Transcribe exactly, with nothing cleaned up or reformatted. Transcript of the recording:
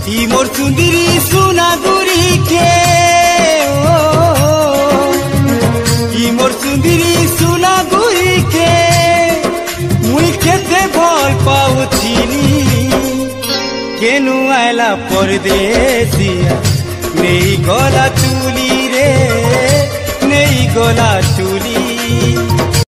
ই মোর সুন্দরী সোনাগুড়ি খে ই মোর সুন্দরী সোনাগুড়ি খে মুই খেতে ভাল পাউছিলি কেনু আইলা পরদেশিয়া নেই গলা চুলি রে নেই গলা চুলি।